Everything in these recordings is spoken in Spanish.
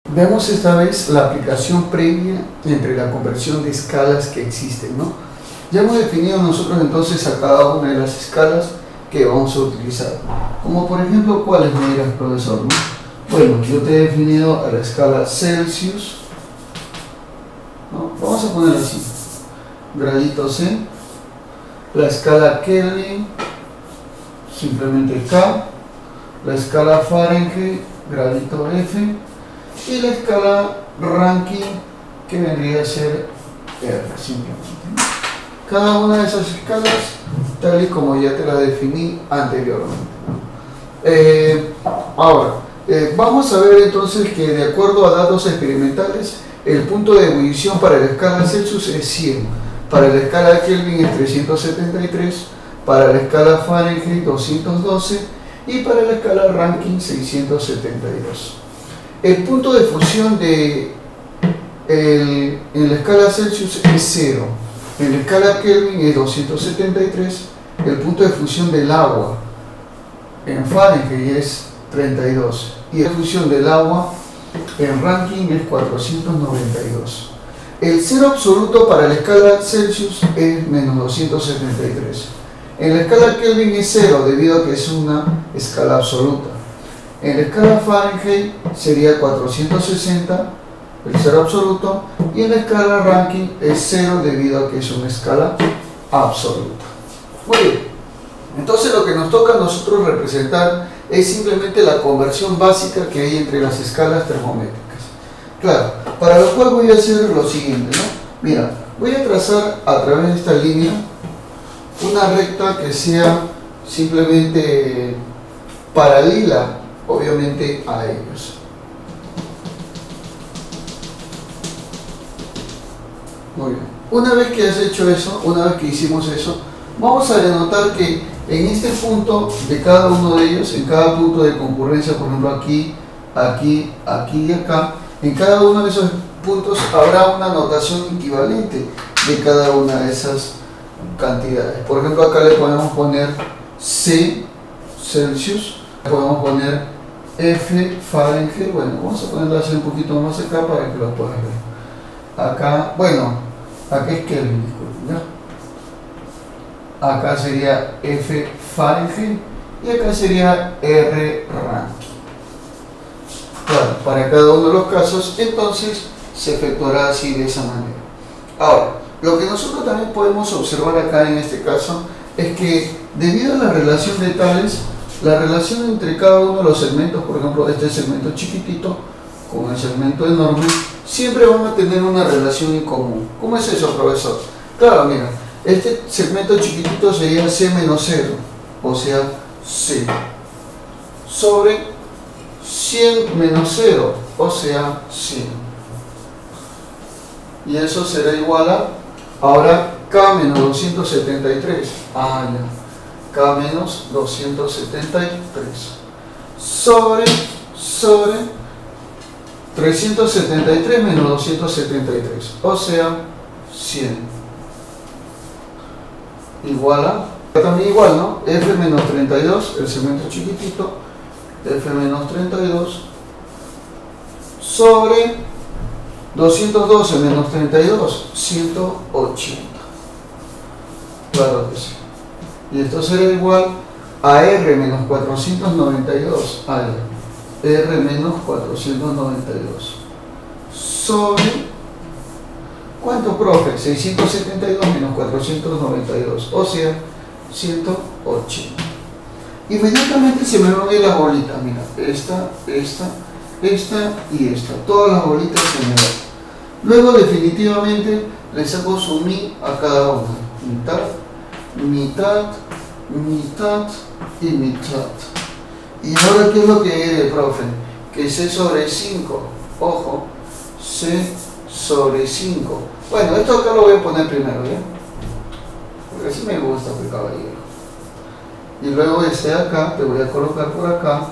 Veamos esta vez la aplicación previa entre la conversión de escalas que existen, ¿no? Ya hemos definido nosotros entonces a cada una de las escalas que vamos a utilizar. Como por ejemplo, ¿cuáles me dirás, profesor? ¿No? Bueno, yo te he definido a la escala Celsius, ¿no? Vamos a ponerlo así, gradito C, la escala Kelvin, simplemente K, la escala Fahrenheit, gradito F, y la escala Rankine, que vendría a ser R, simplemente. Cada una de esas escalas, tal y como ya te la definí anteriormente. Ahora, vamos a ver entonces que de acuerdo a datos experimentales, el punto de ebullición para la escala Celsius es 100, para la escala Kelvin es 373, para la escala Fahrenheit 212 y para la escala Rankine 672. El punto de fusión en la escala Celsius es 0, en la escala Kelvin es 273, el punto de fusión del agua en Fahrenheit es 32 y la fusión del agua en Rankine es 492. El cero absoluto para la escala Celsius es menos 273. En la escala Kelvin es 0 debido a que es una escala absoluta. En la escala Fahrenheit sería 460, el cero absoluto, y en la escala Rankine es 0 debido a que es una escala absoluta. Muy bien, entonces lo que nos toca a nosotros representar es simplemente la conversión básica que hay entre las escalas termométricas. Claro, para lo cual voy a hacer lo siguiente, ¿no? Mira, voy a trazar a través de esta línea una recta que sea simplemente paralela, obviamente, a ellos. Muy bien. Una vez que has hecho eso, una vez que hicimos eso, vamos a denotar que en este punto de cada uno de ellos, en cada punto de concurrencia, por ejemplo aquí, aquí, aquí y acá, en cada uno de esos puntos habrá una notación equivalente de cada una de esas cantidades. Por ejemplo, acá le podemos poner C, Celsius, podemos poner F, Fahrenheit. Bueno, vamos a ponerla así un poquito más acá para que lo puedas ver. Acá, bueno, acá es Kelvin, ¿ya? Acá sería F Fahrenheit y acá sería R Rankine. Claro, para cada uno de los casos, entonces se efectuará así de esa manera. Ahora, lo que nosotros también podemos observar acá en este caso es que debido a la relación de tales, la relación entre cada uno de los segmentos, por ejemplo este segmento chiquitito con el segmento enorme, siempre van a tener una relación en común. ¿Cómo es eso, profesor? Claro, mira, este segmento chiquitito sería C menos 0, o sea, C, sobre 100 menos 0, o sea, 100. Y eso será igual a, ahora, K menos 273. Ah, ya. K menos 273. Sobre 373 menos 273, o sea, 100. Igual a, también igual, ¿no? F menos 32, el segmento chiquitito, F menos 32, sobre 212 menos 32, 180. Claro que sí. Y esto será igual a R menos 492, R menos 492, sobre, ¿cuánto, profe? 672 menos 492, o sea, 180. Inmediatamente se me van a ir las bolitas, mira, esta y esta, todas las bolitas se me van. Luego definitivamente le saco su mi a cada una, mitad, mitad, mitad y mitad. Y ahora, ¿qué es lo que hay, profe? Que C sobre 5, ojo, C sobre 5. Bueno, esto acá lo voy a poner primero, ¿ya? Porque así me gusta, pues, caballero. Y luego este de acá, te voy a colocar por acá.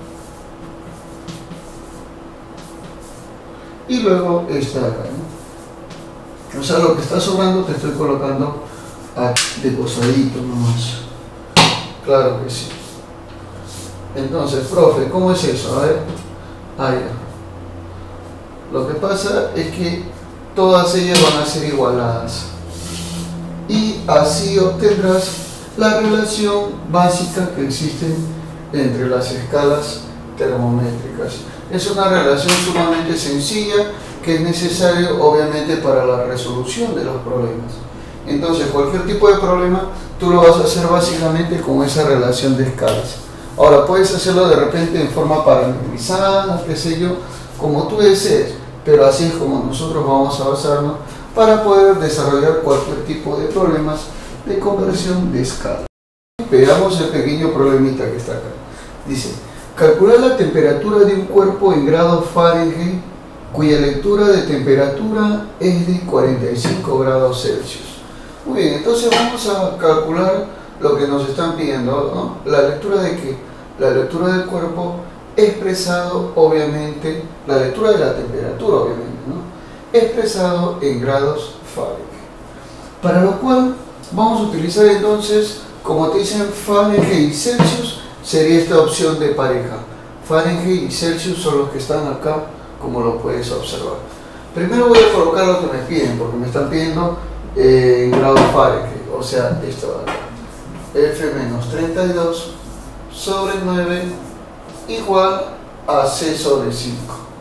Y luego este de acá, ¿no? O sea, lo que está sobrando te estoy colocando de cosadito nomás. Claro que sí. Entonces, profe, ¿cómo es eso? A ver. Ahí. Lo que pasa es que todas ellas van a ser igualadas y así obtendrás la relación básica que existe entre las escalas termométricas. Es una relación sumamente sencilla que es necesario obviamente para la resolución de los problemas. Entonces cualquier tipo de problema tú lo vas a hacer básicamente con esa relación de escalas. Ahora puedes hacerlo de repente en forma parametrizada, qué sé yo, como tú desees, pero así es como nosotros vamos a basarnos para poder desarrollar cualquier tipo de problemas de conversión de escala. Veamos el pequeño problemita que está acá. Dice, calcular la temperatura de un cuerpo en grados Fahrenheit cuya lectura de temperatura es de 45 grados Celsius. Muy bien, entonces vamos a calcular lo que nos están pidiendo, ¿no? ¿La lectura de qué? La lectura del cuerpo expresado, obviamente, la lectura de la temperatura, obviamente, ¿no? Expresado en grados Fahrenheit. Para lo cual vamos a utilizar entonces, como te dicen Fahrenheit y Celsius, sería esta opción de pareja. Fahrenheit y Celsius son los que están acá, como lo puedes observar. Primero voy a colocar lo que me piden, porque me están pidiendo en grados Fahrenheit, o sea, esto de acá. F-32 sobre 9 igual a C sobre 5.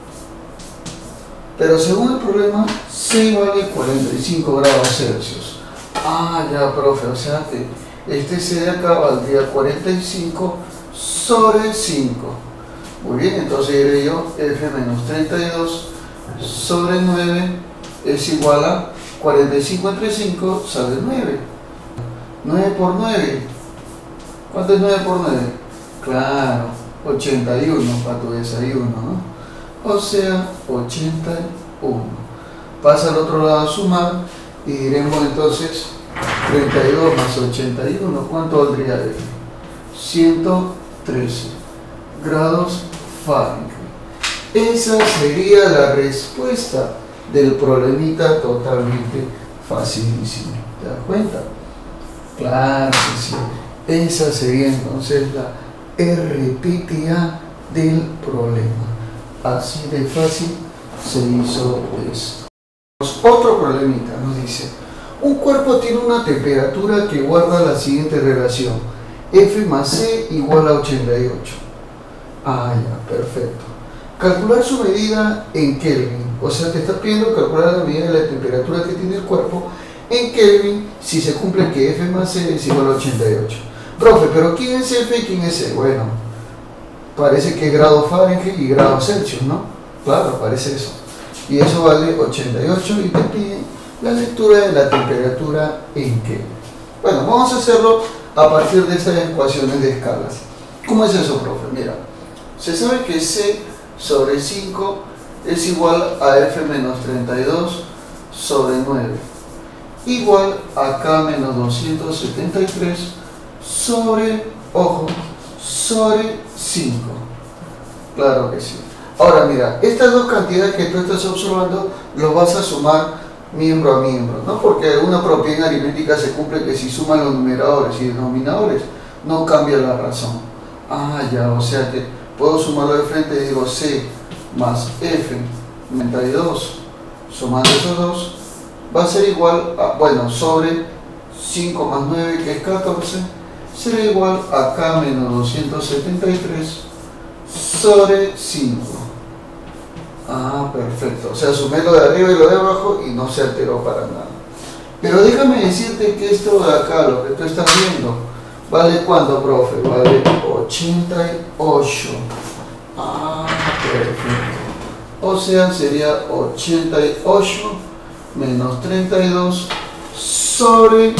Pero según el problema, C vale 45 grados Celsius. Ah, ya, profe, o sea que este C de acá valdría 45 sobre 5. Muy bien, entonces diré yo F-32 sobre 9 es igual a 45 entre 5 sale 9. 9 por 9. ¿Cuánto es 9 por 9? Claro, 81 para tu desayuno, ¿no? O sea, 81. Pasa al otro lado a sumar y diremos entonces 32 más 81. ¿Cuánto valdría de 113 grados Fahrenheit? Esa sería la respuesta del problemita totalmente facilísimo. ¿Te das cuenta? Claro que sí. Esa sería entonces la RPTA del problema. Así de fácil se hizo esto. Otro problemita nos dice: un cuerpo tiene una temperatura que guarda la siguiente relación: F más C igual a 88. Ah, ya, perfecto. Calcular su medida en Kelvin. O sea, te está pidiendo calcular la medida de la temperatura que tiene el cuerpo en Kelvin si se cumple que F más C es igual a 88. Profe, pero ¿quién es F y quién es C? Bueno, parece que es grado Fahrenheit y grado Celsius, ¿no? Claro, parece eso. Y eso vale 88 y te piden la lectura de la temperatura en Kelvin. Bueno, vamos a hacerlo a partir de estas ecuaciones de escalas. ¿Cómo es eso, profe? Mira, se sabe que C sobre 5 es igual a F menos 32 sobre 9, igual a K menos 273 sobre, ojo, sobre 5. Claro que sí. Ahora mira, estas dos cantidades que tú estás observando los vas a sumar miembro a miembro, ¿no? Porque una propiedad aritmética se cumple que si suman los numeradores y denominadores no cambia la razón. Ah, ya, o sea que puedo sumarlo de frente y digo C más F 92 sumando esos dos va a ser igual a, bueno, sobre 5 más 9 que es 14 será igual a K menos 273 sobre 5. Ah, perfecto. O sea, sumé lo de arriba y lo de abajo y no se alteró para nada. Pero déjame decirte que esto de acá, lo que tú estás viendo, ¿vale cuánto, profe? Vale 88. Ah, perfecto. O sea, sería 88 menos 32 sobre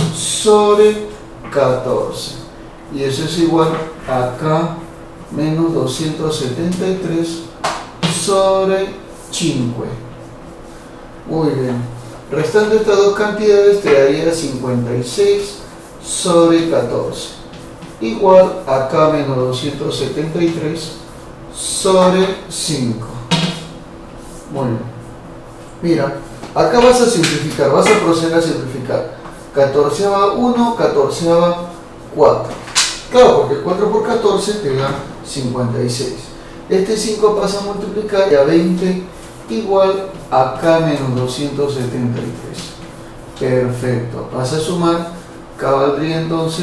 14. Y eso es igual a K menos 273 sobre 5. Muy bien. Restando estas dos cantidades te daría 56 sobre 14. Igual a K menos 273 sobre 5. Muy bien. Mira, acá vas a simplificar, vas a proceder a simplificar. 14ava 1, 14ava 4. Claro, porque 4 por 14 te da 56. Este 5 pasa a multiplicar y a 20 igual a K menos 273. Perfecto. Vas a sumar, K valdría entonces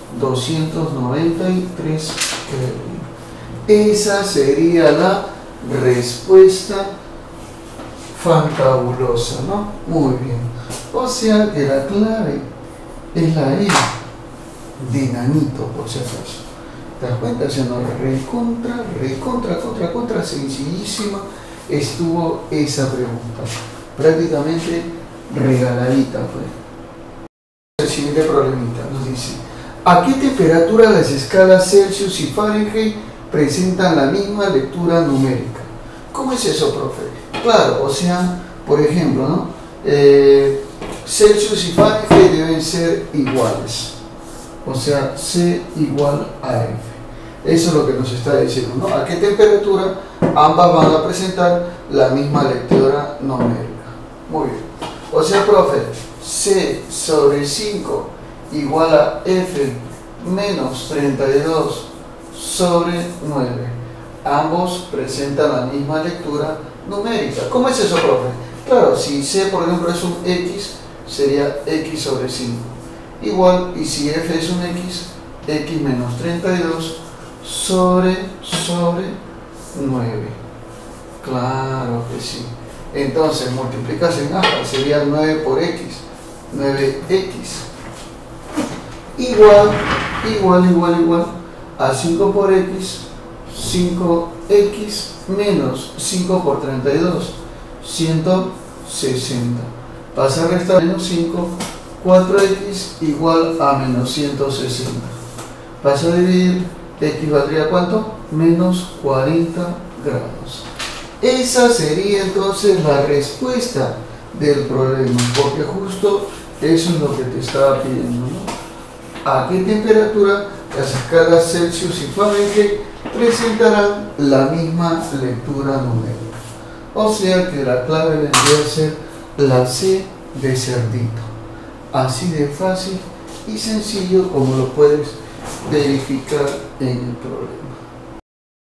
293 Kelvin. Esa sería la respuesta fantabulosa, ¿no? Muy bien. O sea que la clave es la E de nanito, por si acaso. ¿Te das cuenta? Se nos recontra sencillísima estuvo esa pregunta. Prácticamente regaladita fue. El siguiente problemita nos dice: ¿a qué temperatura las escalas Celsius y Fahrenheit presentan la misma lectura numérica? ¿Cómo es eso, profe? Claro, o sea, por ejemplo, ¿no? Celsius y Fahrenheit deben ser iguales. O sea, C igual a F. Eso es lo que nos está diciendo, ¿no? ¿A qué temperatura ambas van a presentar la misma lectura numérica? Muy bien. O sea, profe, C sobre 5 igual a F menos 32 sobre 9. Ambos presentan la misma lectura numérica. ¿Cómo es eso, profe? Claro, si C, por ejemplo, es un X, sería X sobre 5. Igual, y si F es un X menos 32 sobre 9. Claro que sí. Entonces, multiplicas en alfa, sería 9 por X, 9X. Igual a 5 por X, 5X menos 5 por 32, 160. Pasa a restar menos 5, 4X igual a menos 160. Pasa a dividir, X valdría ¿cuánto? Menos 40 grados. Esa sería entonces la respuesta del problema, porque justo eso es lo que te estaba pidiendo, ¿no? ¿A qué temperatura las escalas Celsius y Fahrenheit presentarán la misma lectura numérica? O sea que la clave vendría a ser la C de cerdito. Así de fácil y sencillo como lo puedes verificar en el problema.